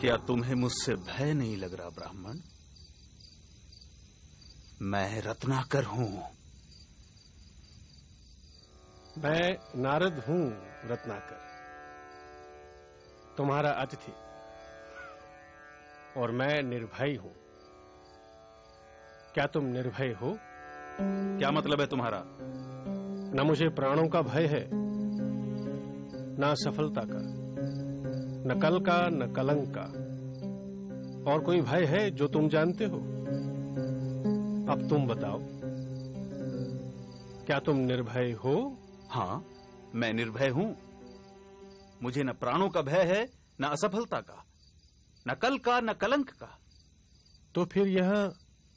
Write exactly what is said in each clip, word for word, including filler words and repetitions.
क्या तुम्हें मुझसे भय नहीं लग रहा ब्राह्मण? मैं रत्नाकर हूं। मैं नारद हूं रत्नाकर, तुम्हारा अतिथि, और मैं निर्भय हूं। क्या तुम निर्भय हो? क्या मतलब है तुम्हारा? न मुझे प्राणों का भय है, न सफलता का, न कल का, न कलंक का। और कोई भय है जो तुम जानते हो? अब तुम बताओ, क्या तुम निर्भय हो? हाँ, मैं निर्भय हूं। मुझे न प्राणों का भय है, न असफलता का, न कल का, न कलंक का। तो फिर यहां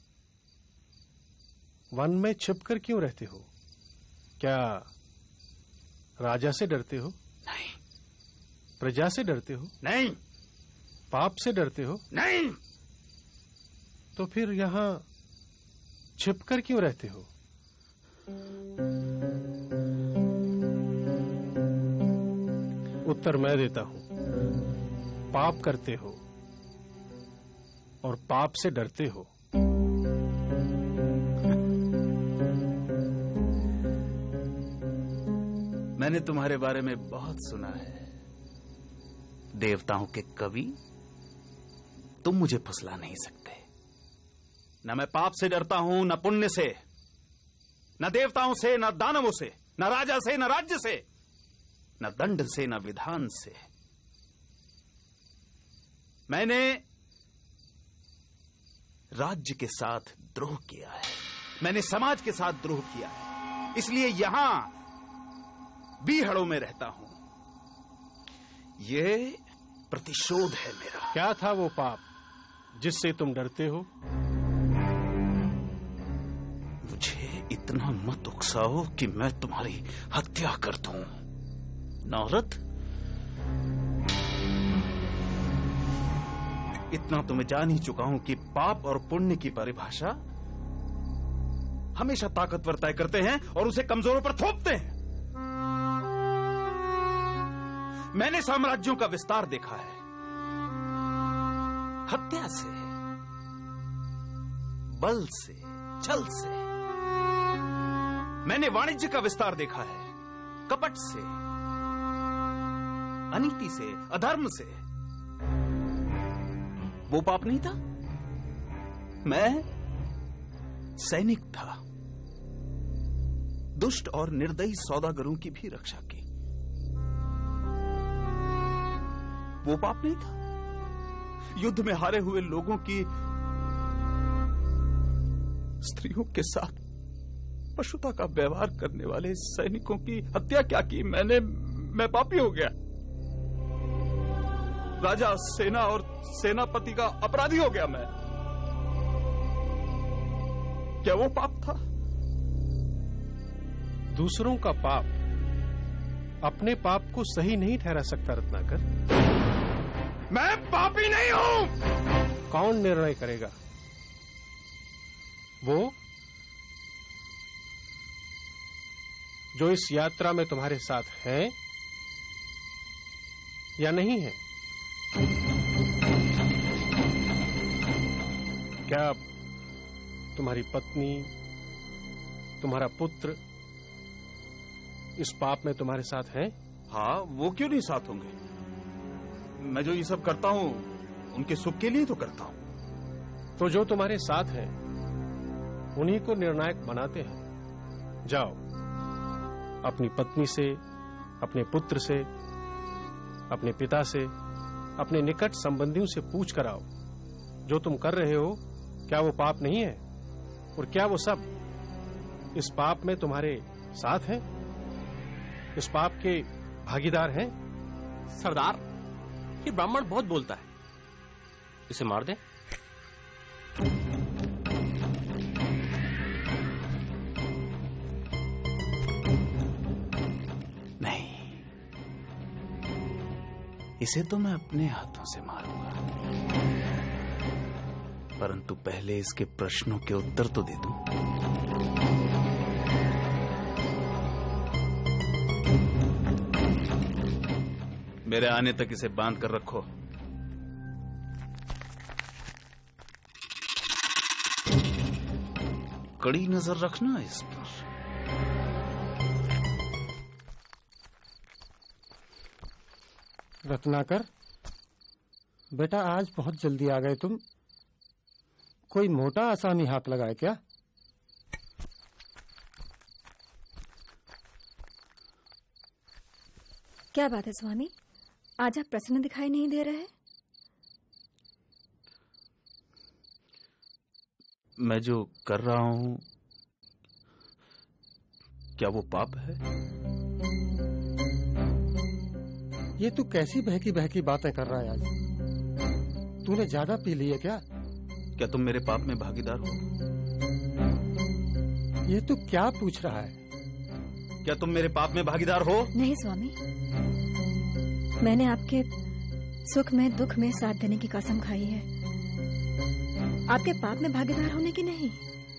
वन में छिपकर क्यों रहते हो? क्या राजा से डरते हो? नहीं। प्रजा से डरते हो? नहीं। पाप से डरते हो? नहीं। तो फिर यहां छिपकर क्यों रहते हो? उत्तर मैं देता हूं। पाप करते हो और पाप से डरते हो। मैंने तुम्हारे बारे में बहुत सुना है। देवताओं के कवि, तुम मुझे फुसला नहीं सकते। न मैं पाप से डरता हूं, न पुण्य से, न देवताओं से, न दानवों से, न राजा से, न राज्य से, न दंड से, न विधान से। मैंने राज्य के साथ द्रोह किया है, मैंने समाज के साथ द्रोह किया है, इसलिए यहां बीहड़ों में रहता हूं। यह प्रतिशोध है मेरा। क्या था वो पाप जिससे तुम डरते हो? मुझे इतना मत उकसाओ कि मैं तुम्हारी हत्या कर दूं। नारद, इतना तो मैं जान ही चुका हूं कि पाप और पुण्य की परिभाषा हमेशा ताकतवर तय करते हैं और उसे कमजोरों पर थोपते हैं। मैंने साम्राज्यों का विस्तार देखा है, हत्या से, बल से, छल से। मैंने वाणिज्य का विस्तार देखा है, कपट से, अनीति से, अधर्म से। वो पाप नहीं था। मैं सैनिक था, दुष्ट और निर्दयी सौदागरों की भी रक्षा की। वो पाप नहीं था। युद्ध में हारे हुए लोगों की स्त्रियों के साथ पशुता का व्यवहार करने वाले सैनिकों की हत्या क्या की? मैंने मैं पापी हो गया। राजा, सेना और सेनापति का अपराधी हो गया मैं। क्या वो पाप था? दूसरों का पाप अपने पाप को सही नहीं ठहरा सकता रत्नाकर। मैं पापी नहीं हूं। कौन निर्णय करेगा? वो जो इस यात्रा में तुम्हारे साथ है या नहीं है? क्या तुम्हारी पत्नी, तुम्हारा पुत्र इस पाप में तुम्हारे साथ हैं? हाँ, वो क्यों नहीं साथ होंगे? मैं जो ये सब करता हूं उनके सुख के लिए तो करता हूं। तो जो तुम्हारे साथ हैं उन्हीं को निर्णायक बनाते हैं। जाओ, अपनी पत्नी से, अपने पुत्र से, अपने पिता से, अपने निकट संबंधियों से पूछ कर आओ, जो तुम कर रहे हो क्या वो पाप नहीं है? और क्या वो सब इस पाप में तुम्हारे साथ हैं, इस पाप के भागीदार हैं? सरदार, ये ब्राह्मण बहुत बोलता है, इसे मार दें। नहीं, इसे तो मैं अपने हाथों से मारूंगा, परंतु पहले इसके प्रश्नों के उत्तर तो दे दूं। मेरे आने तक इसे बांध कर रखो। कड़ी नजर रखना इस पर। रत्नाकर, बेटा आज बहुत जल्दी आ गए तुम। कोई मोटा आसामी हाथ लगाए क्या? क्या बात है स्वामी, आज आप प्रसन्न दिखाई नहीं दे रहे? मैं जो कर रहा हूं, क्या वो पाप है? ये तू कैसी बहकी बहकी बातें कर रहा है आज? तूने ज्यादा पी ली है क्या? क्या तुम मेरे पाप में भागीदार हो? ये तू क्या पूछ रहा है? क्या तुम मेरे पाप में भागीदार हो? नहीं स्वामी, मैंने आपके सुख में दुख में साथ देने की कसम खाई है, आपके पाप में भागीदार होने की नहीं।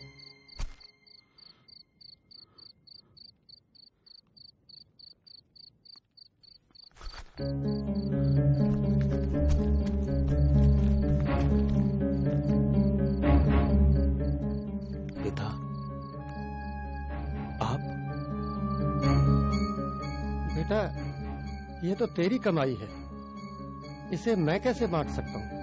पिता, आप? बेटा, ये तो तेरी कमाई है, इसे मैं कैसे बांट सकता हूँ?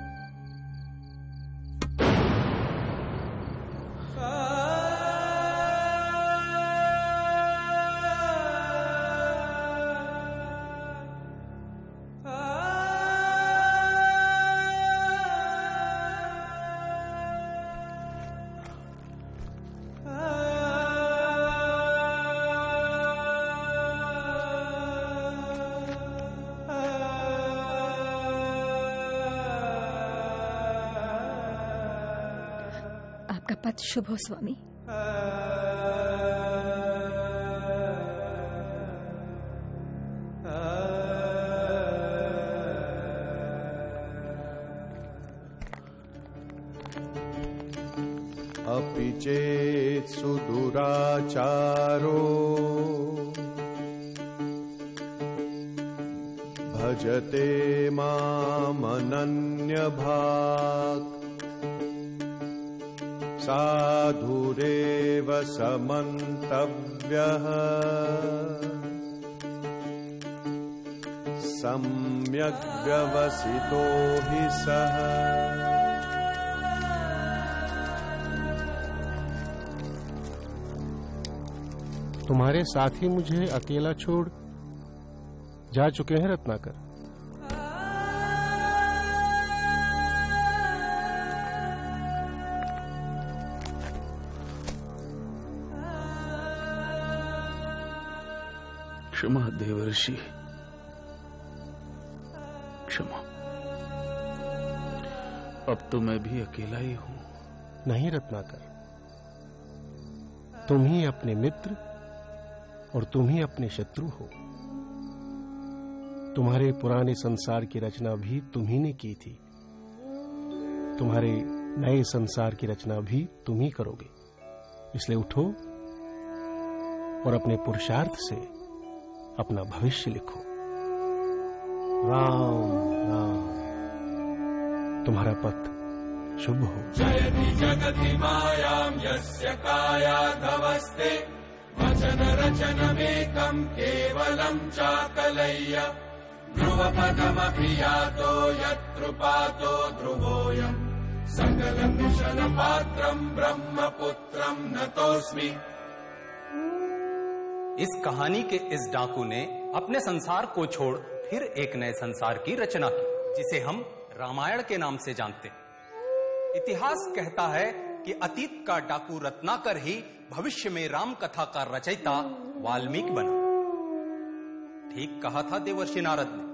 आपका पथ शुभ हो स्वामी। अपि चेत् सुदुराचारो भजते मामनन्यभाक् साधुरेव समन्तव्यः सम्यग् व्यवसितो हि सः। तुम्हारे साथी मुझे अकेला छोड़ जा चुके हैं रत्नाकर। क्षमा देवर्षि, क्षमा। अब तो मैं भी अकेला ही हूं। नहीं रत्नाकर, तुम ही अपने मित्र और तुम ही अपने शत्रु हो। तुम्हारे पुराने संसार की रचना भी तुम ही ने की थी, तुम्हारे नए संसार की रचना भी तुम ही करोगे। इसलिए उठो और अपने पुरुषार्थ से अपना भविष्य लिखो। राम राम, तुम्हारा पथ शुभ हो। जयति जगति मायां यस्य कायाधवस्ते वचन रचनमेकं केवलं चाकलय्य ध्रुवपदमपि यातो यत्कृपातो ध्रुवोऽयं सकलकुशलपात्रं ब्रह्मपुत्रं नतोऽस्मि। इस कहानी के इस डाकू ने अपने संसार को छोड़ फिर एक नए संसार की रचना की, जिसे हम रामायण के नाम से जानते हैं। इतिहास कहता है कि अतीत का डाकू रत्नाकर ही भविष्य में राम कथा का रचयिता वाल्मीकि बना। ठीक कहा था देवर्षि नारद ने,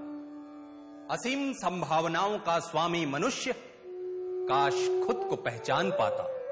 असीम संभावनाओं का स्वामी मनुष्य काश खुद को पहचान पाता।